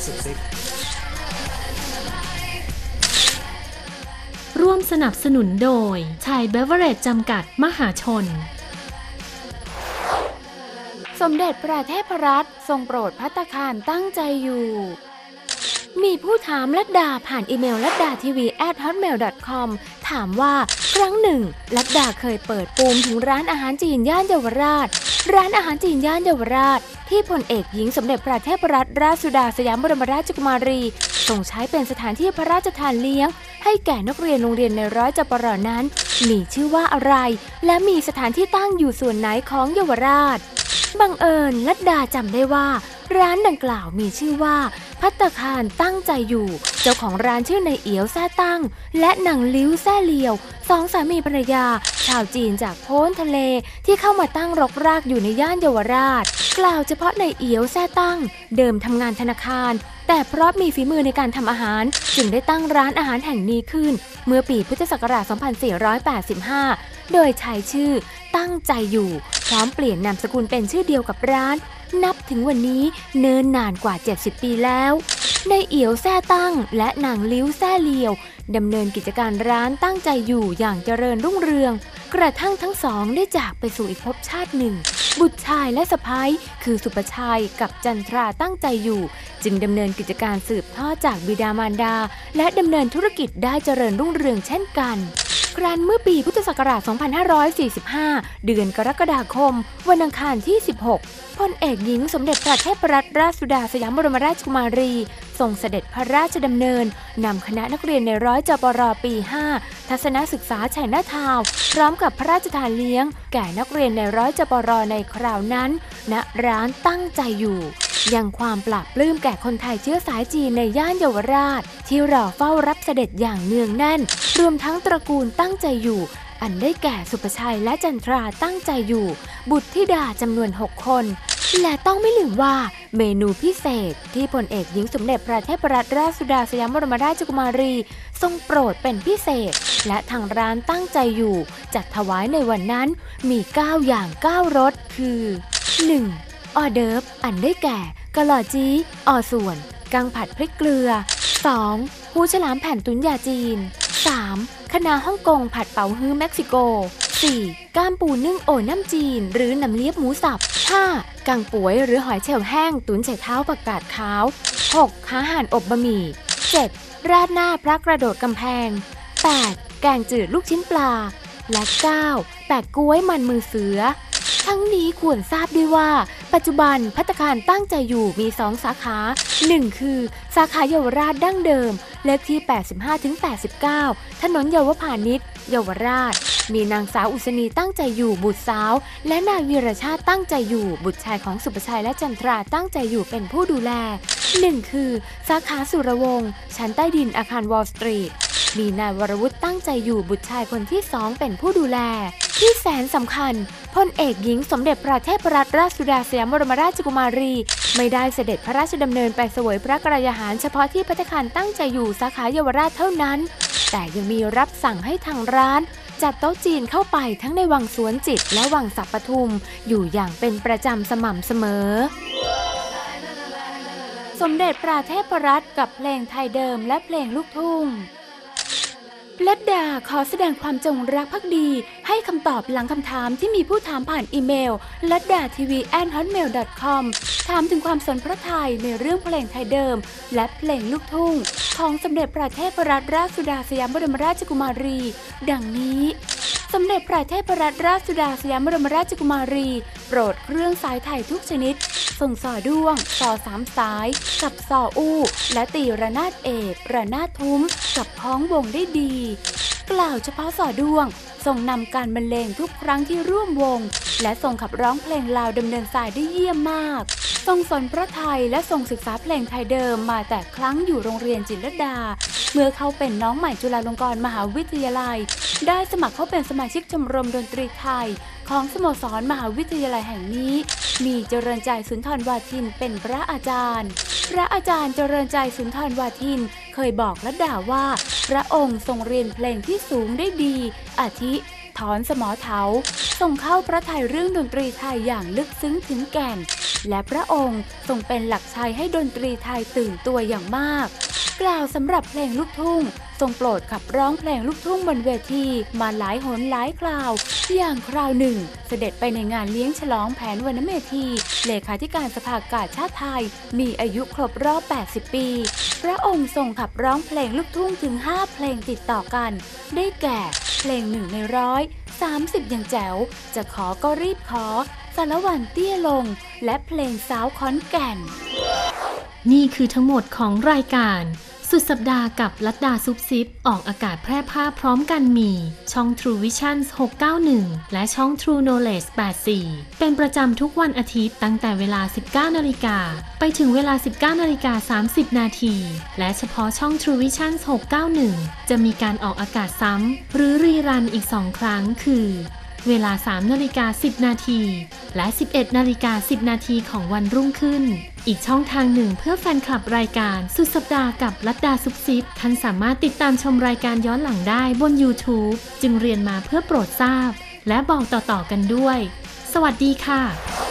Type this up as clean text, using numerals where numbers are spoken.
สุดฤทธิ์ร่วมสนับสนุนโดยชัยเบเวอเรจจำกัดมหาชนสมเด็จพระเทพรัตน์ทรงโปรดภัตตาคารตั้งใจอยู่มีผู้ถามลัดดาผ่านอีเมลladdatav@hotmail.com ถามว่าครั้งหนึ่งลัดดาเคยเปิดปูมถึงร้านอาหารจีนย่านเยาวราชร้านอาหารจีนย่านเยาวราชที่พลเอกหญิงสมเด็จพระเทพรัตนราชสุดาสยามบรมราชกุมารีทรงใช้เป็นสถานที่พระราชทานเลี้ยงให้แก่นักเรียนโรงเรียนในร้อยจปรนั้นมีชื่อว่าอะไรและมีสถานที่ตั้งอยู่ส่วนไหนของเยาวราชบังเอิญลัดดาจำได้ว่าร้านดังกล่าวมีชื่อว่าภัตตาคารตั้งใจอยู่เจ้าของร้านชื่อนายเอียวแซ่ตั้งและนางลิ้วแซ่เลียวสองสามีภรรยาชาวจีนจากโพ้นทะเลที่เข้ามาตั้งรกรากอยู่ในย่านเยาวราชกล่าวเฉพาะนายเอียวแซ่ตั้งเดิมทำงานธนาคารแต่เพราะมีฝีมือในการทำอาหารจึงได้ตั้งร้านอาหารแห่งนี้ขึ้นเมื่อปีพุทธศักราช 2485 โดยใช้ชื่อตั้งใจอยู่พร้อมเปลี่ยนนามสกุลเป็นชื่อเดียวกับร้านนับถึงวันนี้เนิ่นนานกว่า70ปีแล้วนายเอียวแซ่ตั้งและนางลิ้วแซ่เลียวดำเนินกิจการร้านตั้งใจอยู่อย่างเจริญรุ่งเรืองกระทั่งทั้งสองได้จากไปสู่อีกภพชาติหนึ่งบุตรชายและสะใภ้คือสุปชัยกับจันทราตั้งใจอยู่จึงดำเนินกิจการสืบทอดจากบิดามารดาและดำเนินธุรกิจได้เจริญรุ่งเรืองเช่นกันครั้นเมื่อปีพุทธศักราช 2545 เดือนกรกฎาคมวันอังคารที่ 16 พลเอกหญิงสมเด็จพระเทพรัตนราชสุดาสยามบรมราชกุมารีทรงเสด็จพระราชดำเนินนำคณะนักเรียนในร้อยจปรปี 5 ทัศนศึกษาชัยนาทาวน์พร้อมกับพระราชทานเลี้ยงแก่นักเรียนในร้อยจปรในคราวนั้นณร้านตั้งใจอยู่ยังความปลาบปลื้มแก่คนไทยเชื้อสายจีนในย่านเยาวราชที่รอเฝ้ารับเสด็จอย่างเนืองแน่นรวมทั้งตระกูลตั้งใจอยู่อันได้แก่สุปชัยและจันทราตั้งใจอยู่บุตรธิดาจำนวน6 คนและต้องไม่ลืมว่าเมนูพิเศษที่พลเอกหญิงสมเด็จพระเทพรัตนราชสุดาสยามบรมราชกุมารีทรงโปรดเป็นพิเศษและทางร้านตั้งใจอยู่จัดถวายในวันนั้นมี9อย่าง9รสคือ 1. ออเดิร์ฟอันได้แก่กะหล่อจี้ออส่วนกังผัดพริกเกลือ 2. หูฉลามแผ่นตุ๋นยาจีน 3. คะน้าฮ่องกงผัดเป๋าฮื้อเม็กซิโก 4. ก้ามปูนึ่งโอน้ำจีนหรือน้ำเลียบหมูสับ 5. กังป่วยหรือหอยเชลล์แห้งตุ๋นใส่เท้าผักกาดขาว 6. ข้าวห่านอบบะหมี่ 7. ราดหน้าพระกระโดดกำแพง 8. แกงจืดลูกชิ้นปลาและ 9. แปะก๊วยมันมือเสือทั้งนี้ควรทราบด้วยว่าปัจจุบันภัตตาคารตั้งใจอยู่มี2สาขา1คือสาขาเยาวราชดั้งเดิมเลขที่ 85-89 ถนนเยาวพานิชเยาวราชมีนางสาวอุศนีตั้งใจอยู่บุตรสาวและนายวีรชาติตั้งใจอยู่บุตรชายของสุปชัยและจันทราตั้งใจอยู่เป็นผู้ดูแล1คือสาขาสุรวงศ์ชั้นใต้ดินอาคารวอลล์สตรีทมีนายวรวุฒิตั้งใจอยู่บุตรชายคนที่2เป็นผู้ดูแลที่แสนสำคัญพลเอกหญิงสมเด็จพระเทพรัตนราชสุดาสยามบรมราชกุมารีไม่ได้เสด็จพระราชดำเนินไปเสวยพระกรายาหารเฉพาะที่ภัตตาคารตั้งใจอยู่สาขาเยาวราชเท่านั้นแต่ยังมีรับสั่งให้ทางร้านจัดโต๊ะจีนเข้าไปทั้งในวังสวนจิตและวังสัปทุมอยู่อย่างเป็นประจำสม่ำเสมอสมเด็จพระเทพรัตน์กับเพลงไทยเดิมและเพลงลูกทุ่งลัดดาขอแสดงความจงรักภักดีให้คำตอบหลังคำถามที่มีผู้ถามผ่านอีเมลladdatav@hotmail.com ถามถึงความสนพระทัยในเรื่องเพลงไทยเดิมและเพลงลูกทุ่งของสมเด็จพระเทพรัตนราชสุดาสยามบรมราชกุมารีดังนี้สมเด็จพระเทพรัตนราชสุดาสยามบรมราชกุมารีโปรดเครื่องสายไทยทุกชนิดส่งสอด้วงสอ3 สายกับสออู้และตีระนาดเอกระนาดทุ้มกับพ้องวงได้ดีกล่าวเฉพาะสอด้วงทรงนำการบรรเลงทุกครั้งที่ร่วมวงและทรงขับร้องเพลงลาวดำเนินสายได้เยี่ยมมากทรงสนพระไทยและทรงศึกษาเพลงไทยเดิมมาแต่ครั้งอยู่โรงเรียนจิตรลดาเมื่อเขาเป็นน้องใหม่จุฬาลงกรณ์มหาวิทยาลัยได้สมัครเข้าเป็นสมาชิกชมรมดนตรีไทยของสโมสรมหาวิทยาลัยแห่งนี้มีเจริญใจสุนทรวาทินเป็นพระอาจารย์พระอาจารย์เจริญใจสุนทรวาทินเคยบอกลัดดาว่าพระองค์ทรงเรียนเพลงที่สูงได้ดีอาทิถอนสมอเถาทรงเข้าพระทัยเรื่องดนตรีไทยอย่างลึกซึ้งถึงแก่นและพระองค์ทรงเป็นหลักชัยให้ดนตรีไทยตื่นตัวอย่างมากกล่าวสำหรับเพลงลูกทุ่งทรงโปรดขับร้องเพลงลูกทุ่งบนเวทีมาหลายหนหลายคราวอย่างคราวหนึ่งเสด็จไปในงานเลี้ยงฉลองแผนวรรณเมธีเลขาธิการสภากาชาติไทยมีอายุครบรอบ80ปีพระองค์ทรงขับร้องเพลงลูกทุ่งถึง5เพลงติดต่อกันได้แก่เพลง1 ใน 100 30อย่างแจ๋วจะขอก็รีบขอสารวันเตี้ยลงและเพลงสาวขอนแก่นนี่คือทั้งหมดของรายการสุดสัปดาห์กับลัดดาซุปซิปออกอากาศแพร่ภาพพร้อมกันมีช่อง True Vision 691 และช่อง True Knowledge 84เป็นประจำทุกวันอาทิตย์ตั้งแต่เวลา 19 นาฬิกาไปถึงเวลา 19 นาฬิกา 30 นาทีและเฉพาะช่อง True Vision 691 จะมีการออกอากาศซ้ำหรือรีรันอีก 2 ครั้งคือเวลา 3 นาฬิกา 10 นาทีและ 11 นาฬิกา 10 นาทีของวันรุ่งขึ้นอีกช่องทางหนึ่งเพื่อแฟนคลับรายการสุดสัปดาห์กับลัดดาซุปซิปท่านสามารถติดตามชมรายการย้อนหลังได้บน YouTube จึงเรียนมาเพื่อโปรดทราบและบอกต่อๆกันด้วยสวัสดีค่ะ